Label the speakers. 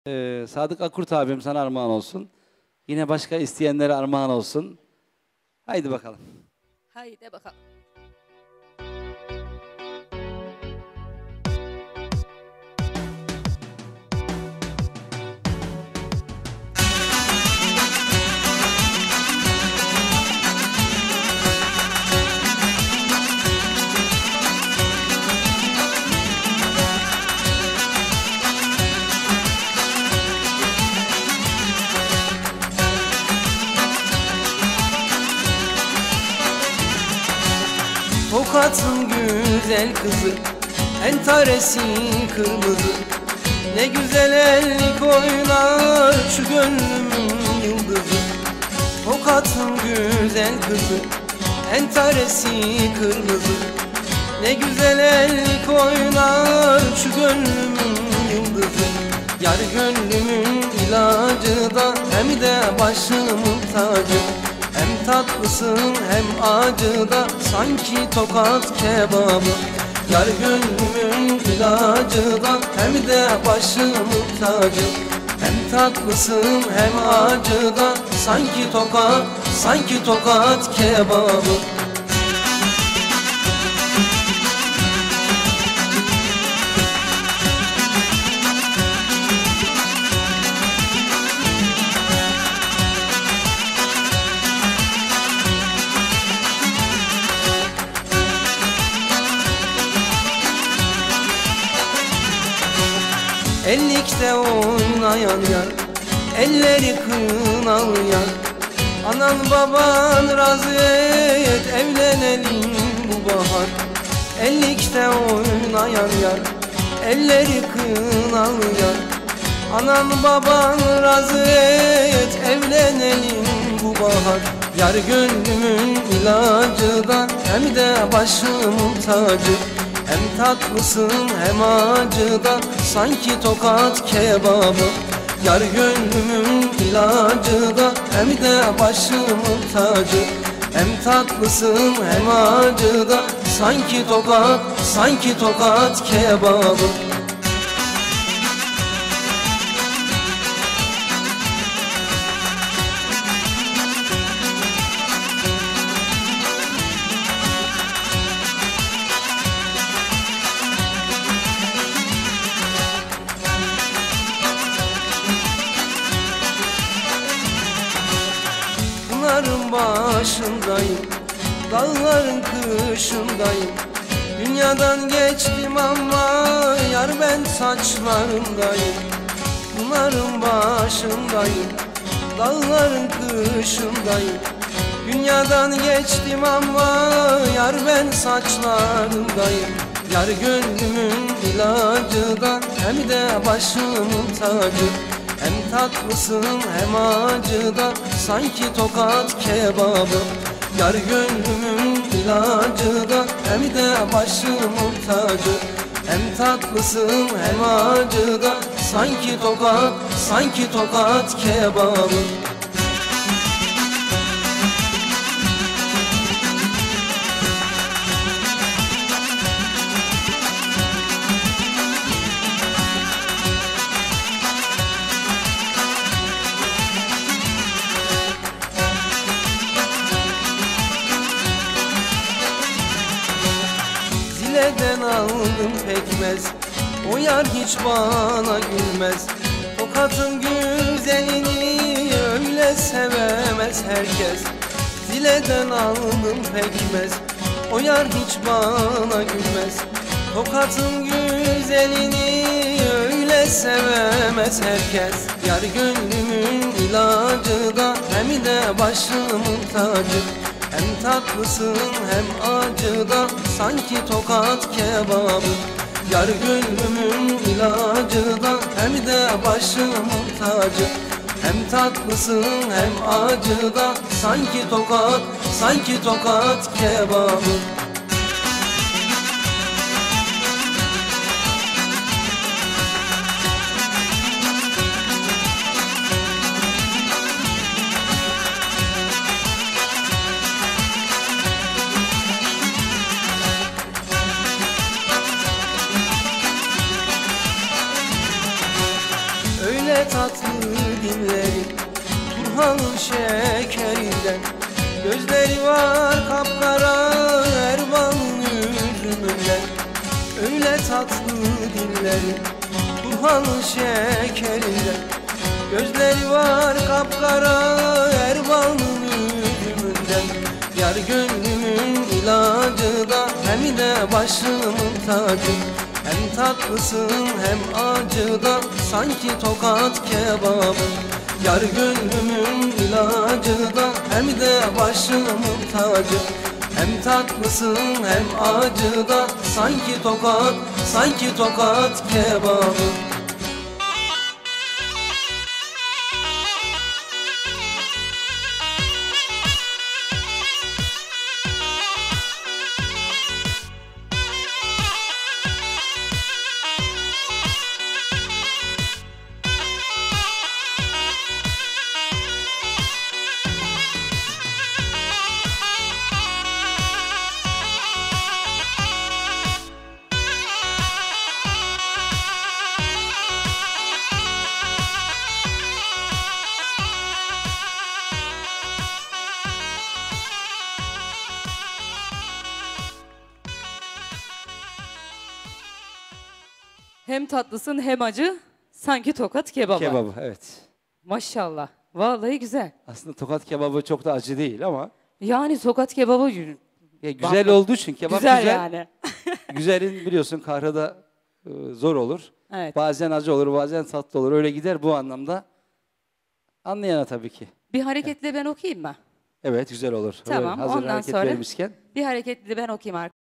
Speaker 1: Sadık Akkurt abim sana armağan olsun. Yine başka isteyenlere armağan olsun. Haydi bakalım.
Speaker 2: Haydi bakalım.
Speaker 3: Tokat'ın güzel kızı, entaresi kırmızı. Ne güzel ellik oynar şu gönlümün yıldızı. Tokat'ın güzel kızı, entaresi kırmızı. Ne güzel ellik oynar şu gönlümün yıldızı. Yar gönlümün ilacı da hem de başımın tacı. Hem tatlısın hem acı da sanki Tokat kebabı. Yar gönlümün ilacı da hem de başımın tacı. Hem tatlısın hem acı da sanki Tokat kebabı. Ellikte oynayan yar, elleri kınalı yar. Anan baban razı et, evlenelim bu bahar. Ellikte oynayan yar, elleri kınalı yar. Anan baban razı et, evlenelim bu bahar. Yar gönlümün ilacı da hem de başımın tacı. Hem tatlısın hem acı da sanki Tokat kebabı. Yar gönlümün ilacı da hem de başımın tacı. Hem tatlısın hem acı da sanki Tokat kebabı. Dağların başındayım, dağların kışındayım. Dünyadan geçtim ama yar ben saçlarındayım. Bunların başındayım, dağların kışındayım. Dünyadan geçtim ama yar ben saçlarındayım. Yar gönlümün ilacı da hem de başımın tacı. Hem tatlısın hem acı da sanki Tokat kebabı. Yar gönlümün ilacı da hem de başımın tacı. Hem tatlısın hem acı da sanki Tokat kebabı. Zileden aldım pekmez, o yar hiç bana gülmez. Tokat'ın güzelini öyle sevemez herkes. Zileden aldım pekmez, o yar hiç bana gülmez. Tokat'ın güzelini öyle sevemez herkes. Yar gönlümün ilacı da hem de başımın tacı. Hem tatlısın hem acı da sanki Tokat kebabı. Yar gönlümün ilacı da hem de başımın tacı. Hem tatlısın hem acı da sanki Tokat kebabı. öyle tatlı dilleri, Turhan'ın şekerinden. Gözleri var kapkara Erman'ın üzümünden. Öyle tatlı dilleri, Turhan'ın şekerinden. Gözleri var kapkara Erman'ın üzümünden. Yar gönlümün ilacı da hem de başımın tacı. Hem tatlısın hem acı da sanki tokat kebabı. Yar gönlümün ilacı da hem de başımın tacı. Hem tatlısın hem acı da sanki tokat kebabı.
Speaker 2: Hem tatlısın hem acı, sanki tokat kebaba.
Speaker 1: Kebabı, evet.
Speaker 2: Maşallah. Vallahi güzel.
Speaker 1: Aslında tokat kebabı çok da acı değil ama
Speaker 2: Yani tokat kebabı
Speaker 1: güzel olduğu için kebap
Speaker 2: güzel yani.
Speaker 1: Güzelin biliyorsun kahrı da zor olur.
Speaker 2: Evet.
Speaker 1: Bazen acı olur, bazen tatlı olur. Öyle gider bu anlamda. Anlayana tabii ki.
Speaker 2: Bir hareketle ben okuyayım mı?
Speaker 1: Evet, güzel olur.
Speaker 2: Tamam,
Speaker 1: Öyle hazır
Speaker 2: ondan
Speaker 1: hareket
Speaker 2: sonra-
Speaker 1: vermişken.
Speaker 2: Bir hareketle ben okuyayım arkadaşlar.